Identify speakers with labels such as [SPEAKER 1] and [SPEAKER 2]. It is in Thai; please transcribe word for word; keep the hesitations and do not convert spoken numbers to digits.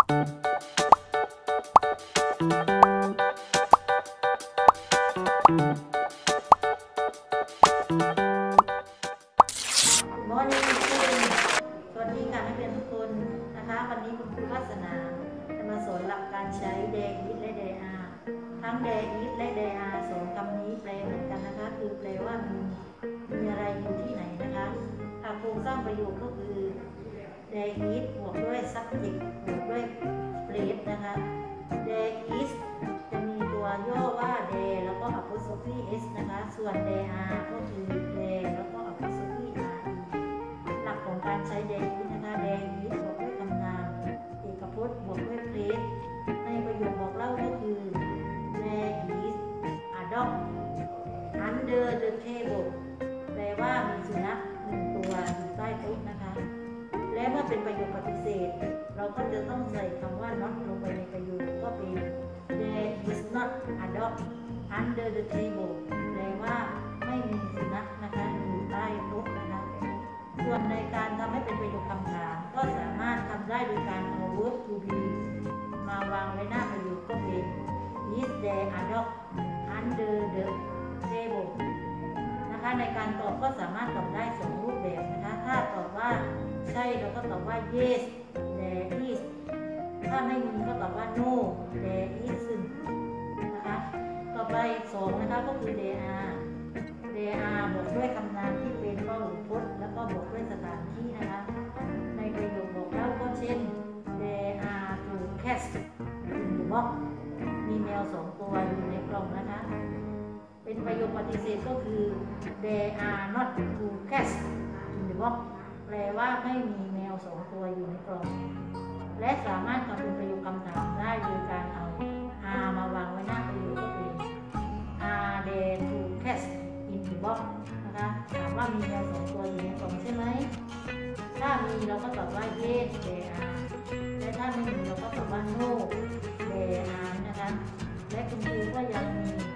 [SPEAKER 1] มอร์นิ่งสวัสดีค่ะนักเรียนทุกคนนะคะวันนี้คุณครูวาสนาจะมาสอนหลักการใช้ there is และ there are ทั้ง there is และ there are สองคำนี้แปลเหมือนกันนะคะคือแปลว่ามีมีอะไรอยู่ที่ไหนนะคะโครงสร้างประโยคก็คือ there is บวกด้วย subject บวกด้วย place นะคะ there is จะมีตัวย่อว่า there แล้วก็ apostrophe s นะคะส่วน there are ก็คือ there แล้วก็ apostrophe r หลักของการใช้ there is นะคะ there is บวกด้วยคำนามเอกพจน์บวกด้วย place ในประโยคบอกเล่าก็คือ there is a dog under the table แปลว่ามีสุนัขหนึ่งตัวอยู่ใต้โต๊ะนะคะและเมื่อเป็นประโยคปฏิเสธเราก็จะต้องใส่คำว่า not ลงไปในประโยคก็เป็น there is not a dog under the table แปลว่าไม่มีสุนัขนะคะอยู่ใต้โต๊ะนะคะส่วนในการทำให้เป็นประโยคคำถามก็สามารถทำได้โดยการเอา verb to be มาวางไว้หน้าประโยคก็เป็น is there a dog under the table นะคะในการตอบก็สามารถตอบได้สองรูปแบบนะคะถ้าตอบว่าใช่เราก็ตอบว่า yes there is ถ้าไม่มีก็ตอบว่า no there isn't นะคะต่อไปสองนะคะก็คือ there are there are บวกด้วยคำนามที่เป็นพหูพจน์แล้วก็บวกด้วยสถานที่นะคะในประโยคบอกเล่าก็เช่น there are two cats in the box มีแมวสองตัวอยู่ในกล่องนะคะเป็นประโยคปฏิเสธก็คือ there are not two cats in the box แปลว่าไม่มีแมวสองตัวอยู่ในกล่องและสามารถทำเป็นประโยคคำถามได้โดยการเอา are มาวางไว้หน้าประโยคก็เป็น are there two cats in the box นะคะถามว่ามีแมวสองตัวอยู่ในกล่องใช่ไหมถ้ามีเราก็ตอบว่า yes there are และถ้าไม่มีเราก็ตอบว่า no there are นะคะและคุณครูก็ยังมี